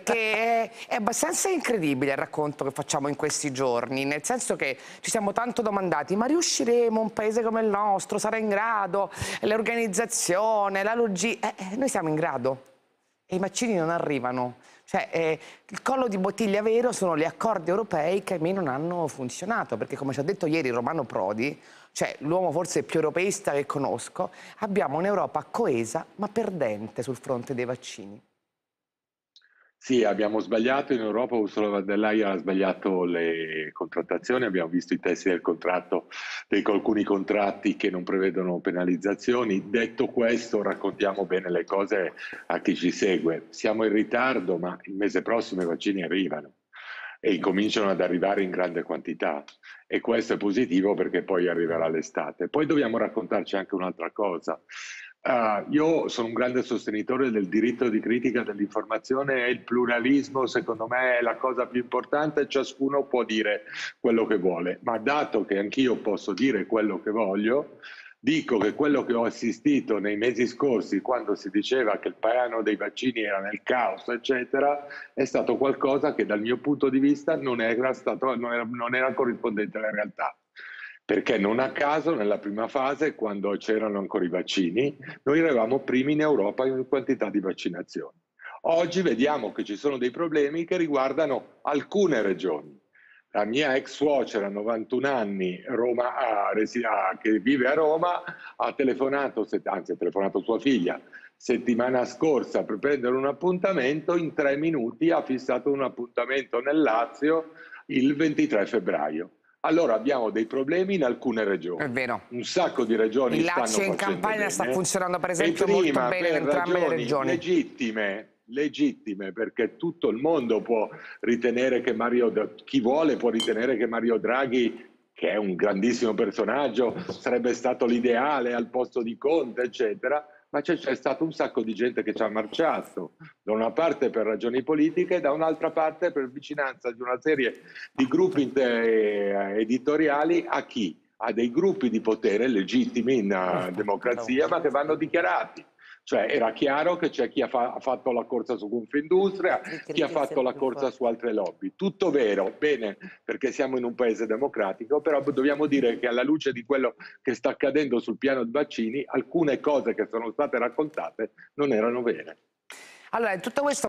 perché è abbastanza incredibile il racconto che facciamo in questi giorni, nel senso che ci siamo tanto domandati: ma riusciremo, un paese come il nostro, sarà in grado, l'organizzazione, la logistica? Noi siamo in grado e i vaccini non arrivano. Cioè, il collo di bottiglia vero sono gli accordi europei che a me non hanno funzionato, perché come ci ha detto ieri Romano Prodi, cioè l'uomo forse più europeista che conosco, abbiamo un'Europa coesa ma perdente sul fronte dei vaccini. Sì, abbiamo sbagliato in Europa, Ursula von der Leyen ha sbagliato le contrattazioni, abbiamo visto i testi del contratto, di alcuni contratti che non prevedono penalizzazioni. Detto questo, raccontiamo bene le cose a chi ci segue. Siamo in ritardo, ma il mese prossimo i vaccini arrivano e incominciano ad arrivare in grande quantità, e questo è positivo perché poi arriverà l'estate. Poi dobbiamo raccontarci anche un'altra cosa. Io sono un grande sostenitore del diritto di critica dell'informazione e il pluralismo, secondo me, è la cosa più importante. Ciascuno può dire quello che vuole, ma dato che anch'io posso dire quello che voglio, dico che quello che ho assistito nei mesi scorsi, quando si diceva che il piano dei vaccini era nel caos, eccetera, è stato qualcosa che dal mio punto di vista non era corrispondente alla realtà. Perché non a caso nella prima fase, quando c'erano ancora i vaccini, noi eravamo primi in Europa in quantità di vaccinazioni. Oggi vediamo che ci sono dei problemi che riguardano alcune regioni. La mia ex suocera, 91 anni, che vive a Roma, ha telefonato, anzi ha telefonato sua figlia, settimana scorsa per prendere un appuntamento, in 3 minuti ha fissato un appuntamento nel Lazio il 23 febbraio. Allora abbiamo dei problemi in alcune È regioni, vero. un sacco di regioni Il stanno Lazio in facendo Campania sta bene, funzionando per e esempio molto prima bene in per entrambe le ragioni regioni. legittime, perché tutto il mondo può ritenere che chi vuole può ritenere che Mario Draghi, che è un grandissimo personaggio, sarebbe stato l'ideale al posto di Conte, eccetera, ma c'è stato un sacco di gente che ci ha marciato, da una parte per ragioni politiche e da un'altra parte per vicinanza di una serie di gruppi editoriali a chi? A dei gruppi di potere legittimi in democrazia, ma che vanno dichiarati. Cioè era chiaro che c'è chi ha fatto la corsa su Confindustria, chi ha fatto la corsa su altre lobby. Tutto vero, bene, perché siamo in un paese democratico, però dobbiamo dire che alla luce di quello che sta accadendo sul piano dei vaccini, alcune cose che sono state raccontate non erano vere. Allora, in tutto questo